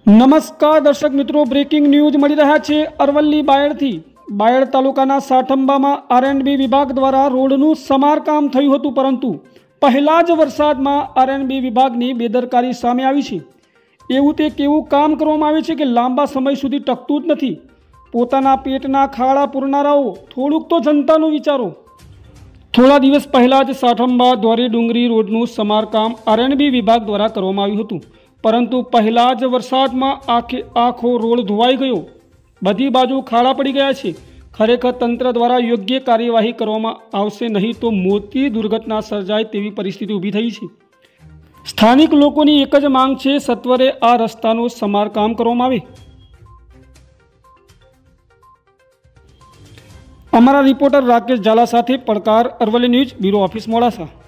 નમસ્કાર દર્શક મિત્રો, બ્રેકિંગ ન્યૂઝ મળી રહ્યા છે અરવલ્લી બાયડથી। બાયડ તાલુકાના સાઠંબામાં આરએનબી વિભાગ દ્વારા રોડનું સમારકામ થયું હતું, પરંતુ પહેલા જ વરસાદમાં આરએનબી વિભાગની બેદરકારી સામે આવી છે। એવું તે કેવું કામ કરવામાં આવે છે કે લાંબા સમય સુધી ટકતું જ નથી। પોતાના પેટના ખાડા પૂરનારાઓ થોડુંક તો જનતાનું વિચારો। થોડા દિવસ પહેલાં જ સાઠંબા ધોરી ડુંગરી રોડનું સમારકામ આરએનબી વિભાગ દ્વારા કરવામાં આવ્યું હતું, પરંતુ પહેલા જ વરસાદમાં આખો રોડ ધોવાઈ ગયો। બધી બાજુ ખાડા પડી ગયા છે। ખરેખર તંત્ર દ્વારા યોગ્ય કાર્યવાહી કરવામાં આવશે, નહીં તો મોટી દુર્ઘટના સર્જાય તેવી પરિસ્થિતિ ઊભી થઈ છે। સ્થાનિક લોકોની એક જ માંગ છે, સત્વરે આ રસ્તાનું સમારકામ કરવામાં આવે। અમારા રિપોર્ટર રાકેશ ઝાલા સાથે પડકાર, Aravalli news bureau office, Modasa.